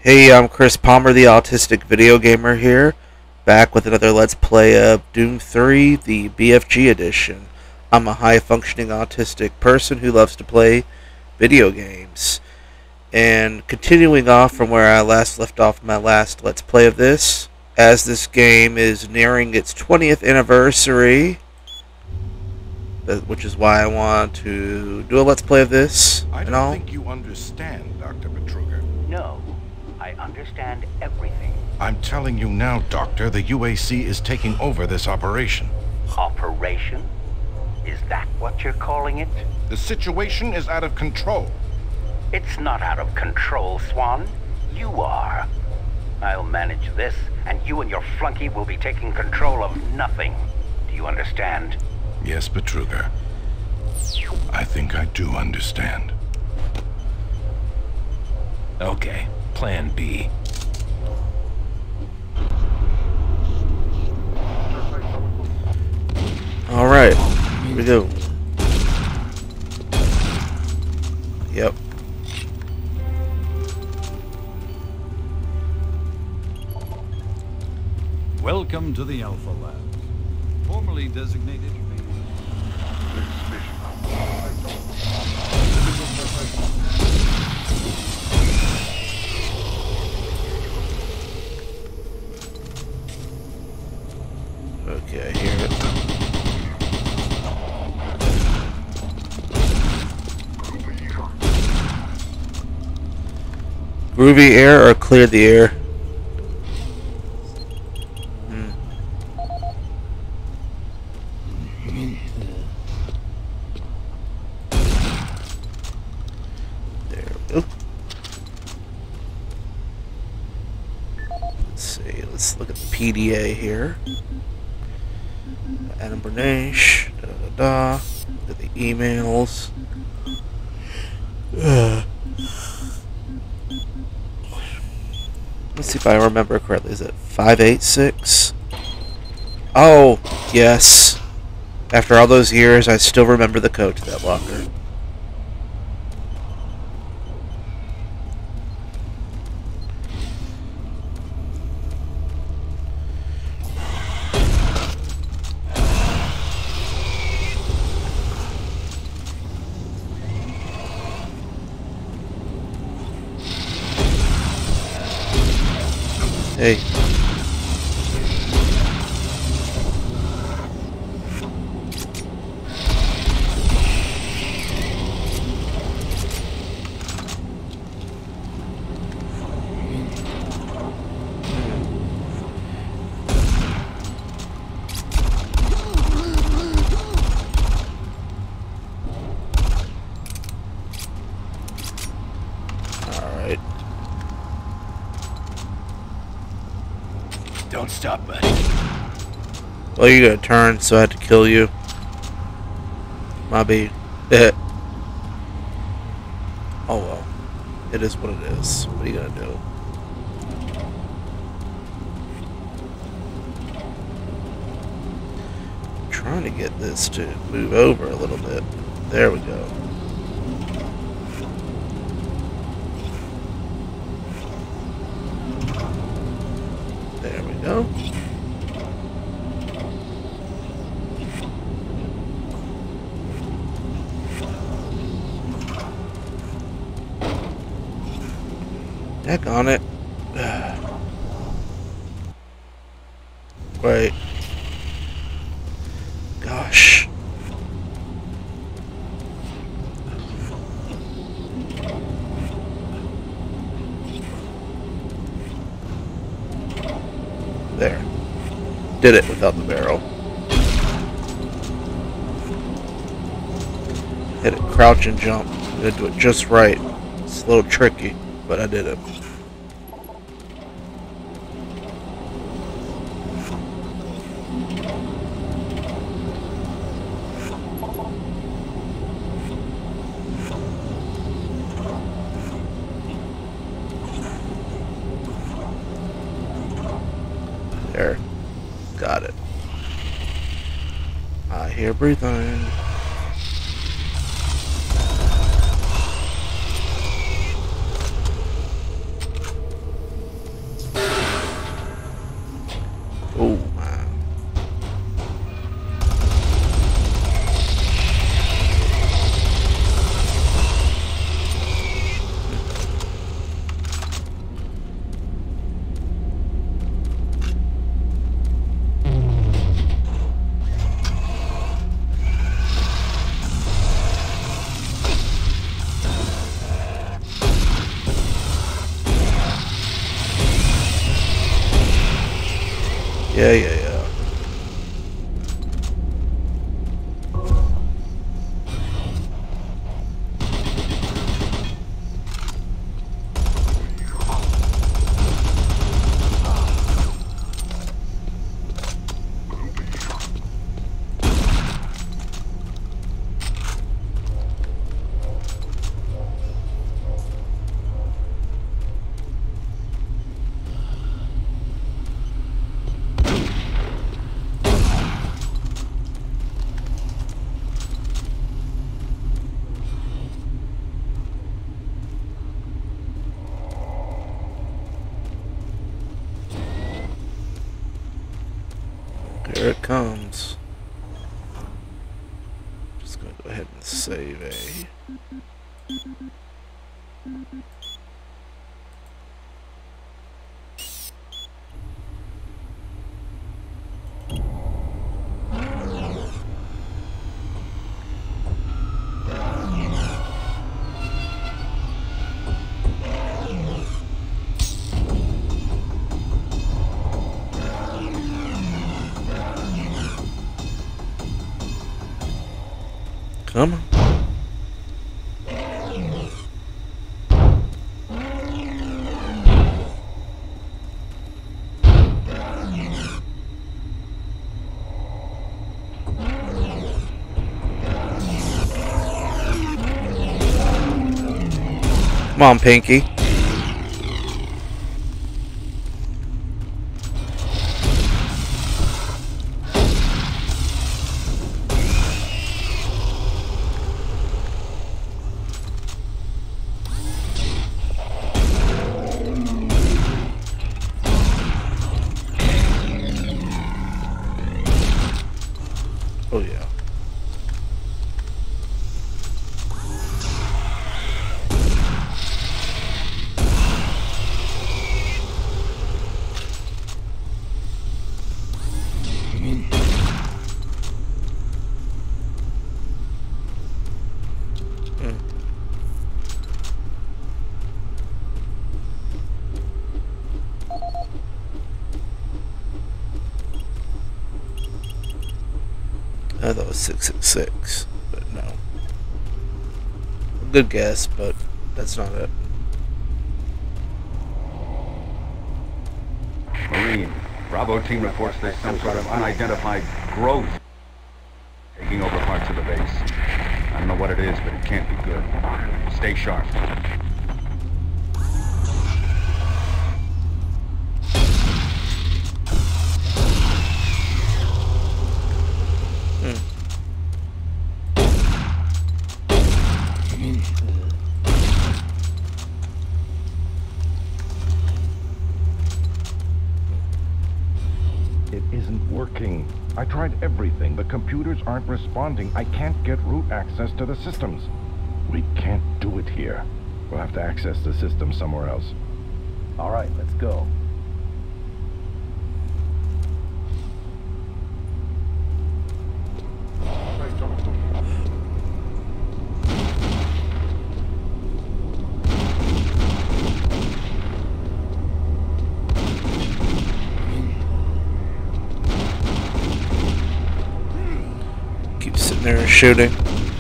Hey, I'm Chris Palmer, the Autistic Video Gamer here, back with another Let's Play of Doom 3, the BFG Edition. I'm a high-functioning autistic person who loves to play video games. And continuing off from where I last left off my last Let's Play of this, as this game is nearing its 20th anniversary, which is why I want to do a Let's Play of this I and don't all. think you understand, Dr. Betruger. No, I understand everything. I'm telling you now, Doctor, the UAC is taking over this operation. Operation? Is that what you're calling it? The situation is out of control. It's not out of control, Swan. You are. I'll manage this, and you and your flunky will be taking control of nothing. Do you understand? Yes, Betruger. I think I do understand. Okay, plan B. Alright, here we go. Yep. Welcome to the Alpha Lab, formerly designated Okay, here. Groovy air or clear the air? There we go. Let's see, let's look at the PDA here. Adam Bernache, Look at the emails. Let's see if I remember correctly. Is it 586? Oh, yes. After all those years, I still remember the code to that locker. Hey. Alright. Don't stop, buddy. Well, you got to turn, so I had to kill you. Might be it. Oh well. It is what it is. What are you gonna do? I'm trying to get this to move over a little bit. There we go. There we go. Heck on it. Wait. Gosh. There. Did it without the barrel. Hit it, crouch and jump. I'm gonna do it just right. It's a little tricky, but I did it. There. Got it. I hear breathing. Yeah. Here it comes. Just gonna go ahead and save a. Come on. Come on, Pinky. Oh yeah. I thought it was 666, but no. Good guess, but that's not it. Marine, Bravo team reports there's some sort of unidentified growth taking over parts of the base. I don't know what it is, but it can't be good. Stay sharp. It isn't working. I tried everything. The computers aren't responding. I can't get root access to the systems. We can't do it here. We'll have to access the system somewhere else. All right, let's go. Keep sitting there and shooting.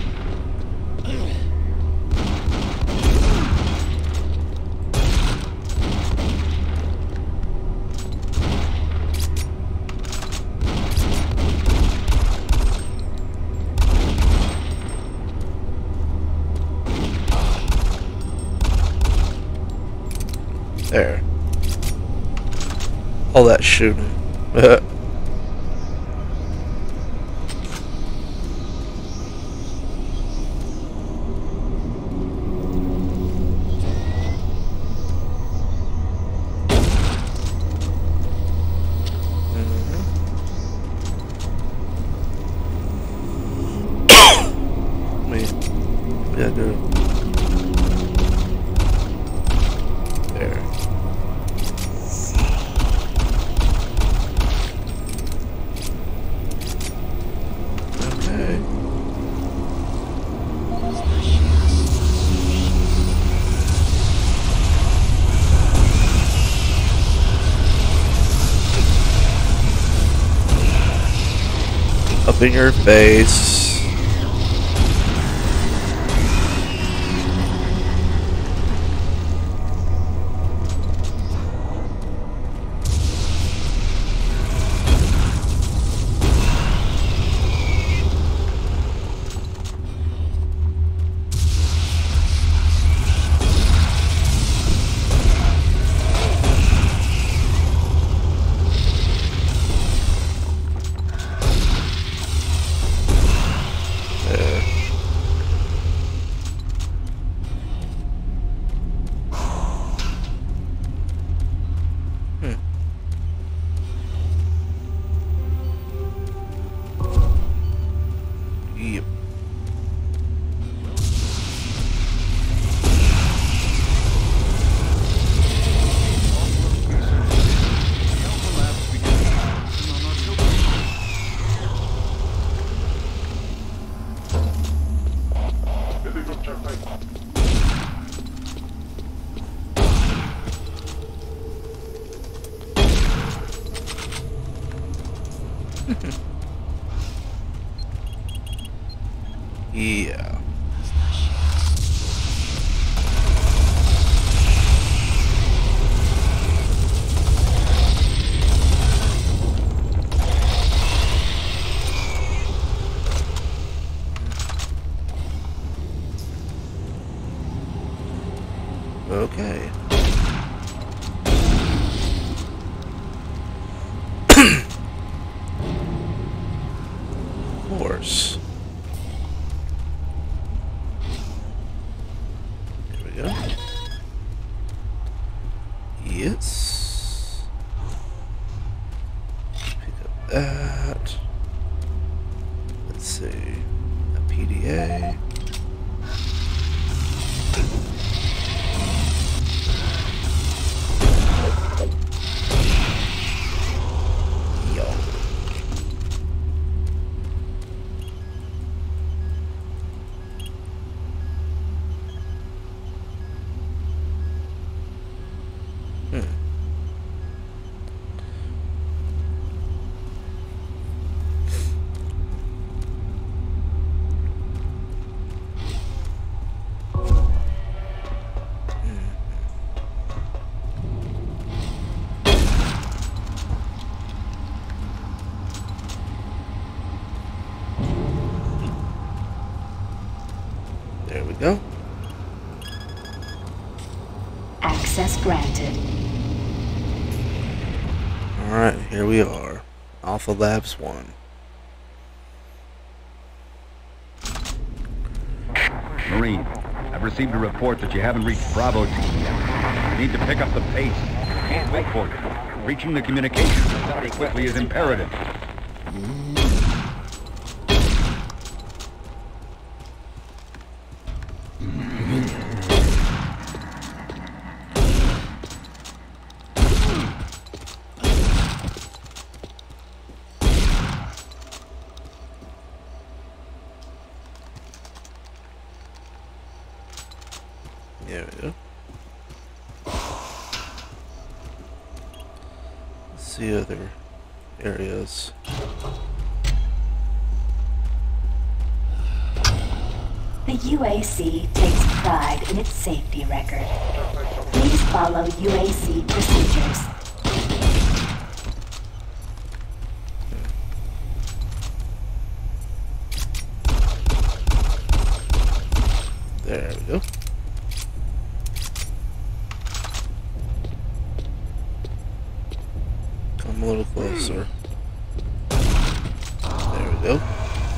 There. All that shooting. Yeah, dude. There. Okay. up in your face. Yep. Yeah. Okay. Of course. There we go. Yes. Pick up that. Let's see. A PDA. There we go. Access granted. Alright, here we are. Alpha Labs 1. Marine, I've received a report that you haven't reached Bravo team yet. You need to pick up the pace. Can't wait for you. Reaching the communications center quickly is imperative. There we go. Let's see other areas. The UAC takes pride in its safety record. Please follow UAC procedures. There we go. Come a little closer. There we go.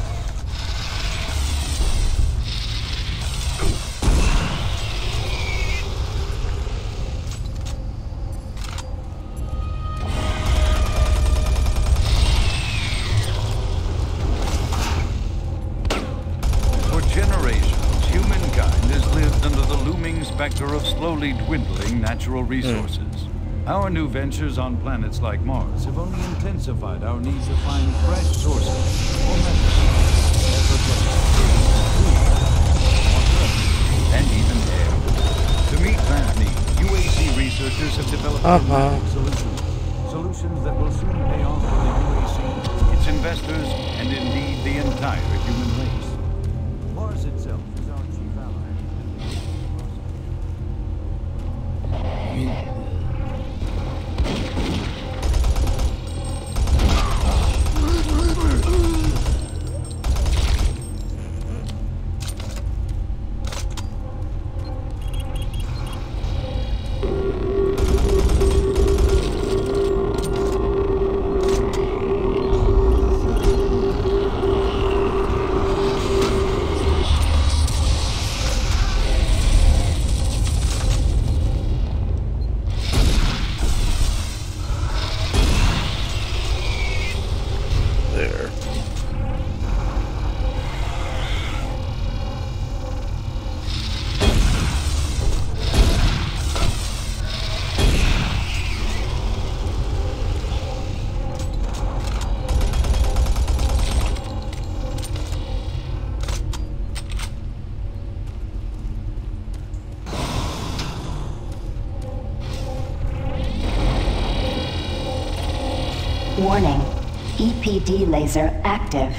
Specter of slowly dwindling natural resources. Our new ventures on planets like Mars have only intensified our need to find fresh sources for medicine, and even air. To meet that need, UAC researchers have developed solutions that will soon pay off for the UAC, its investors, and indeed entire human race. Mars itself is our chief ally. There. Warning. EPD laser active.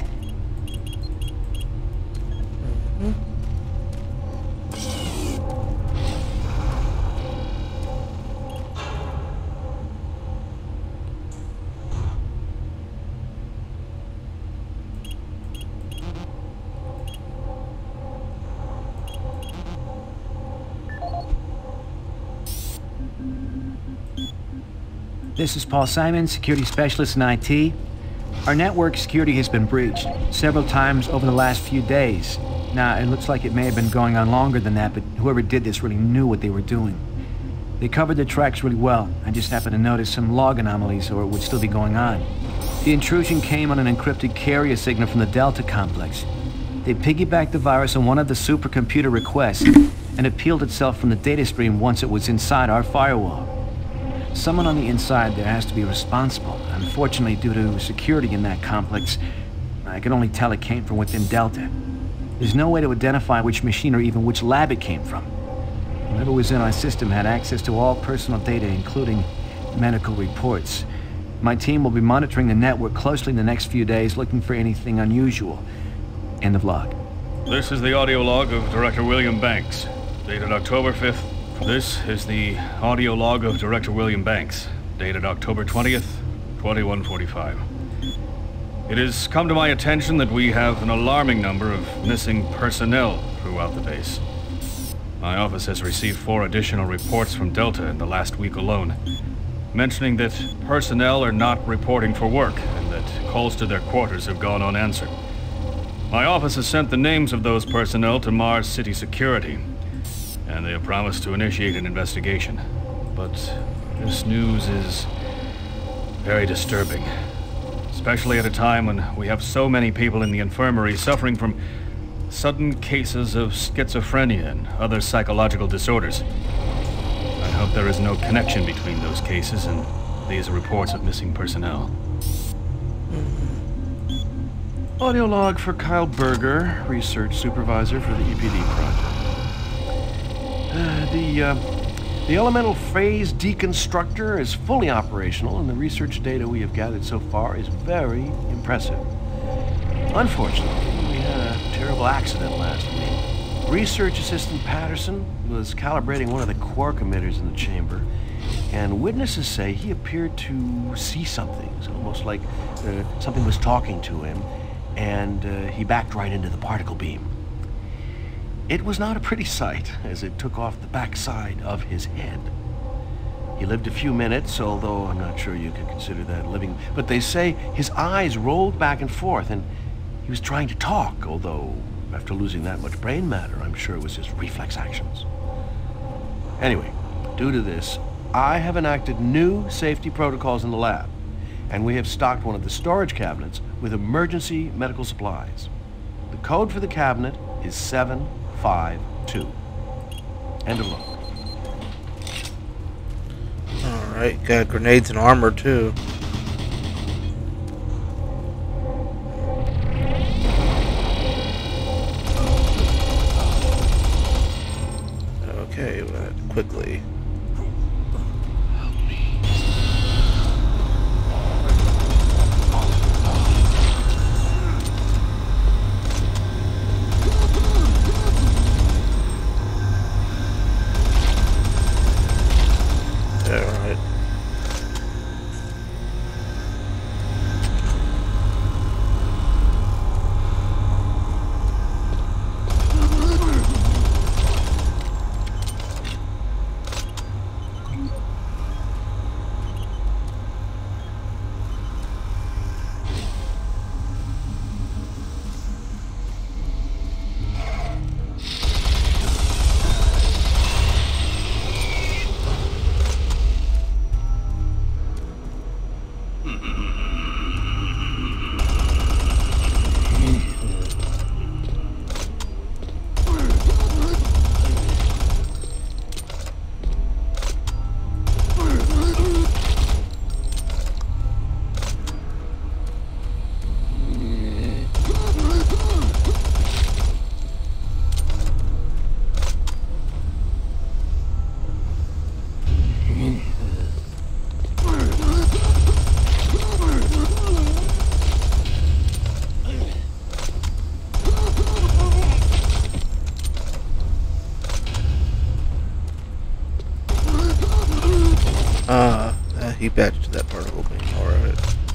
This is Paul Simon, security specialist in IT. Our network security has been breached several times over the last few days. Now, it looks like it may have been going on longer than that, but whoever did this really knew what they were doing. They covered their tracks really well. I just happened to notice some log anomalies, or it would still be going on. The intrusion came on an encrypted carrier signal from the Delta complex. They piggybacked the virus on one of the supercomputer requests, and it peeled itself from the data stream once it was inside our firewall. Someone on the inside there has to be responsible. Unfortunately, due to security in that complex, I can only tell it came from within Delta. There's no way to identify which machine or even which lab it came from. Whoever was in our system had access to all personal data, including medical reports. My team will be monitoring the network closely in the next few days, looking for anything unusual. End of log. This is the audio log of Director William Banks, dated October 5th. This is the audio log of Director William Banks, dated October 20th, 2145. It has come to my attention that we have an alarming number of missing personnel throughout the base. My office has received 4 additional reports from Delta in the last week alone, mentioning that personnel are not reporting for work and that calls to their quarters have gone unanswered. My office has sent the names of those personnel to Mars City Security, and they have promised to initiate an investigation. But this news is very disturbing, especially at a time when we have so many people in the infirmary suffering from sudden cases of schizophrenia and other psychological disorders. I hope there is no connection between those cases and these reports of missing personnel. Audio log for Kyle Berger, research supervisor for the EPD project. The elemental phase deconstructor is fully operational, and the research data we have gathered so far is very impressive. Unfortunately, we had a terrible accident last week. Research assistant Patterson was calibrating one of the quark emitters in the chamber, and witnesses say he appeared to see something. It's almost like something was talking to him, and he backed right into the particle beam. It was not a pretty sight, as it took off the backside of his head. He lived a few minutes, although I'm not sure you could consider that living. But they say his eyes rolled back and forth, and he was trying to talk, although after losing that much brain matter, I'm sure it was his reflex actions. Anyway, due to this, I have enacted new safety protocols in the lab, and we have stocked one of the storage cabinets with emergency medical supplies. The code for the cabinet is 752. End of log. Alright, got grenades and armor too. Okay, quickly. He patched to that particle beam. Alright.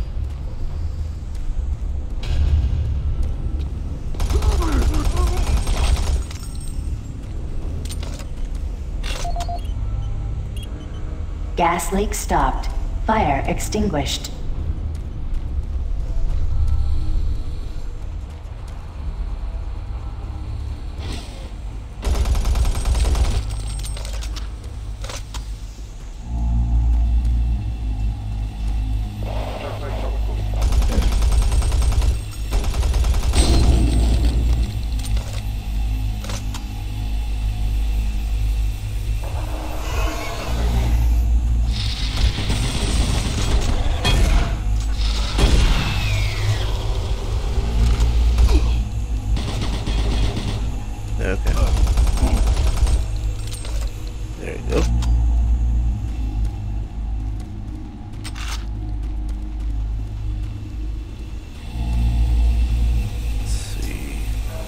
Gas leak stopped. Fire extinguished. Okay. There you go. Let's see.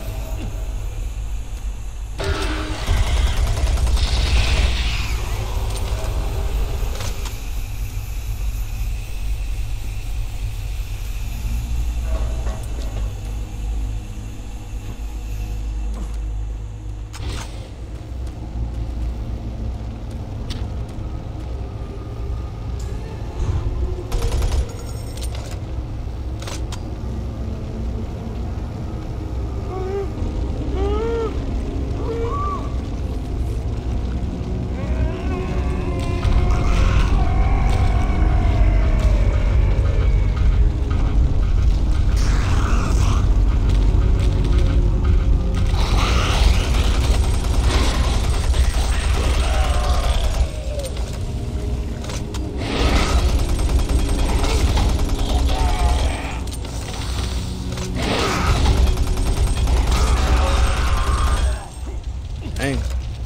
Dang.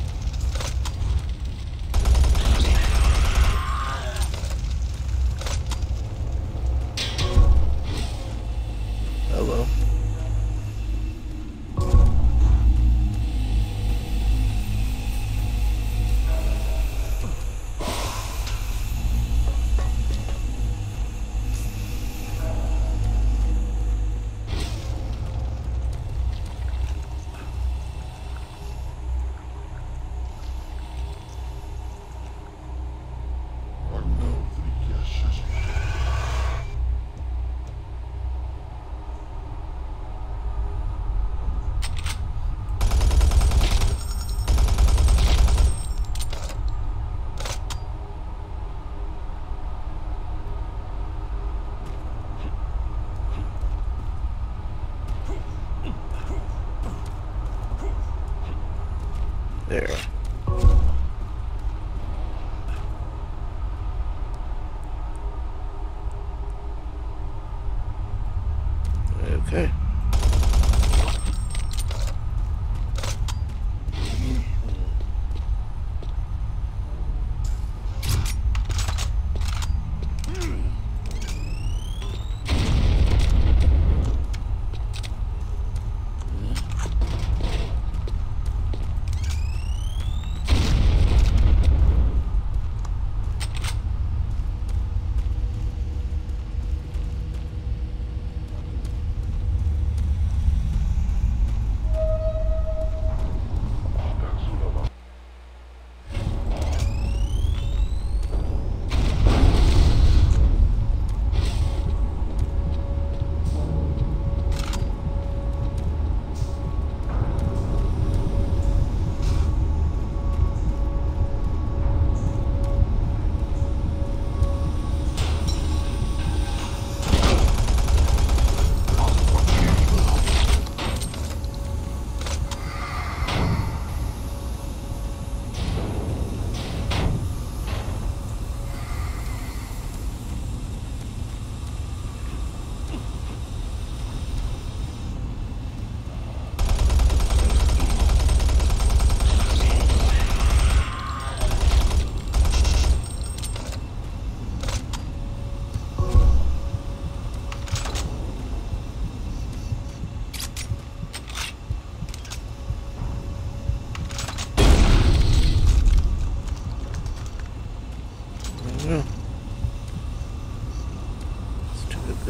Hello. There. Okay.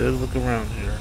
Good look around here.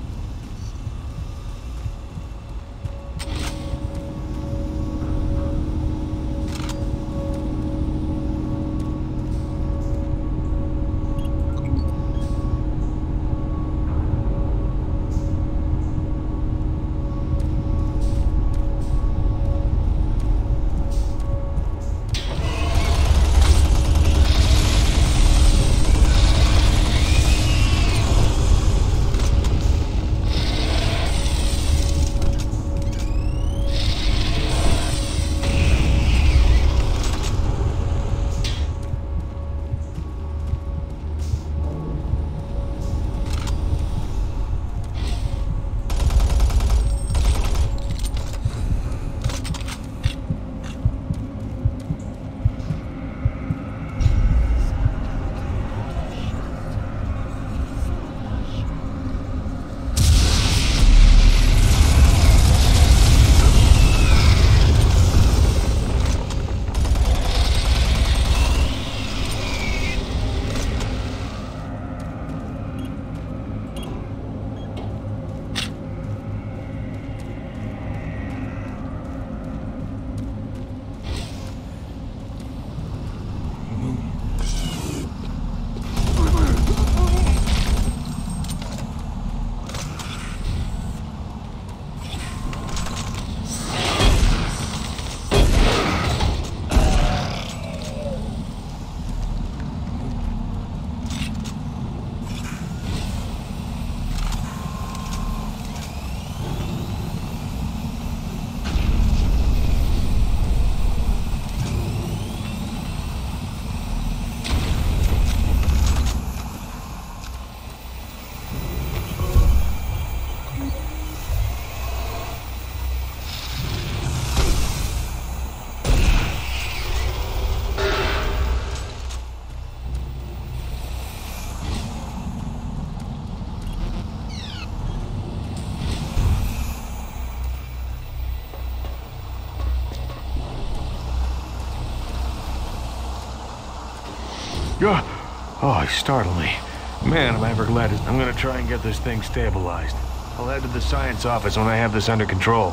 Oh, he startled me. Man, am I ever glad. I'm gonna try and get this thing stabilized. I'll head to the science office when I have this under control.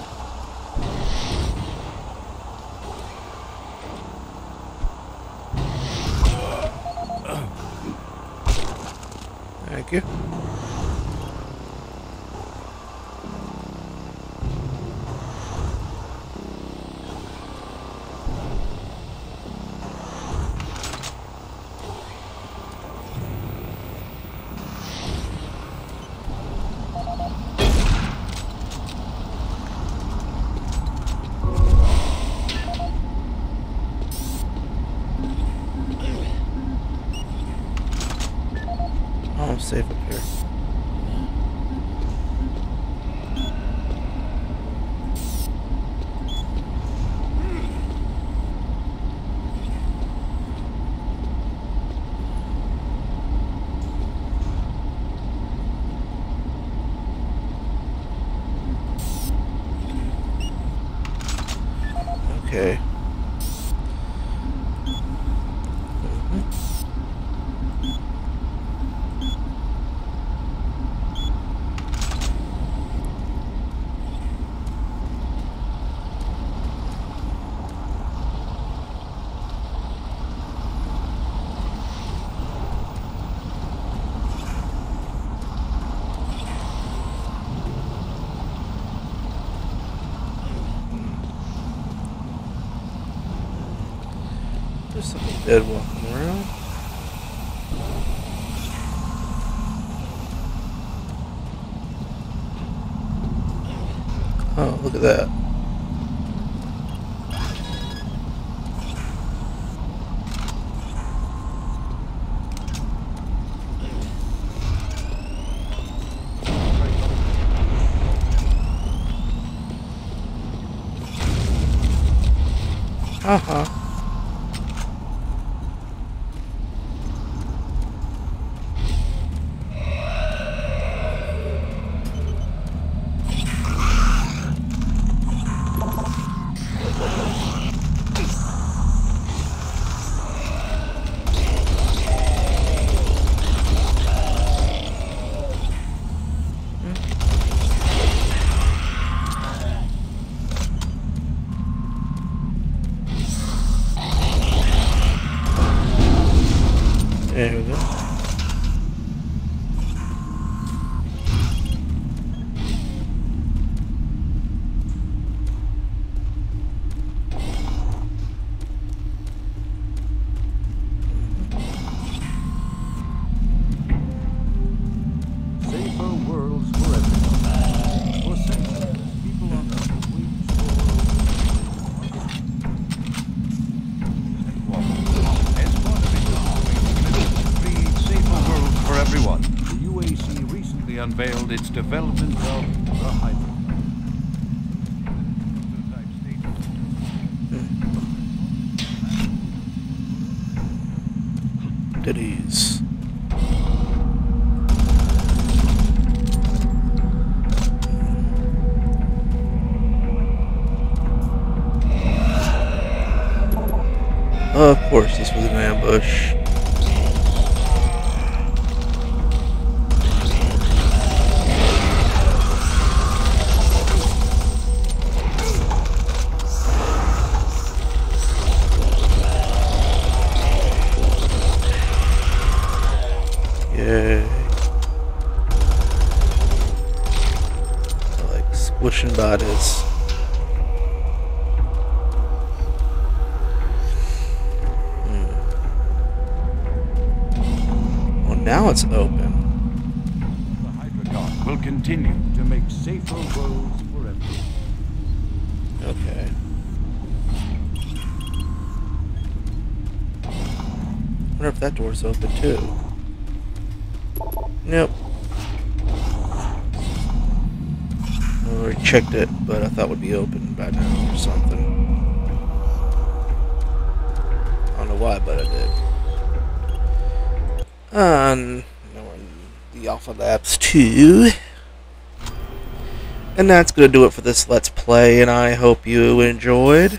Thank you. I'm safe up here. Okay. There's something dead walking around. Oh, look at that. Uh-huh. There we go. Safer worlds for everyone. For centuries, people on Earth have waged war. As part of its create safer worlds for everyone, the UAC recently unveiled its development of the Hydra. Goodies. Of course, this was an ambush. Yay. I like squishing bodies. Now it's open. The Hydra will continue to make safer roads for everyone. Okay. Wonder if that door's open too. Nope. I already checked it, but I thought it would be open by now or something. I don't know why, but I did. And we're in the Alpha Labs 2. And that's going to do it for this Let's Play, and I hope you enjoyed.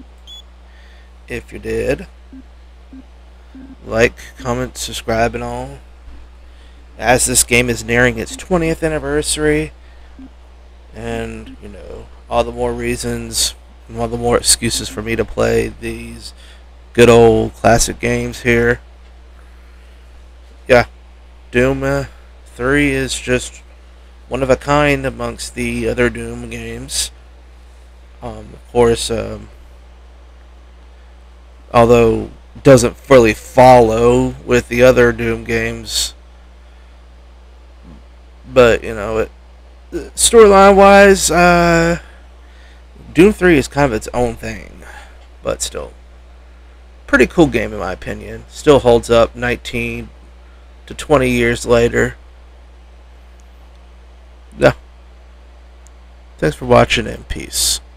If you did, like, comment, subscribe, and all. As this game is nearing its 20th anniversary, and, you know, all the more reasons, and all the more excuses for me to play these good old classic games here. Yeah, Doom 3 is just one of a kind amongst the other Doom games. Of course, although it doesn't fully follow with the other Doom games, but you know, storyline-wise, Doom 3 is kind of its own thing, but still, pretty cool game in my opinion. Still holds up 19 to 20 years later. Yeah. Thanks for watching and peace.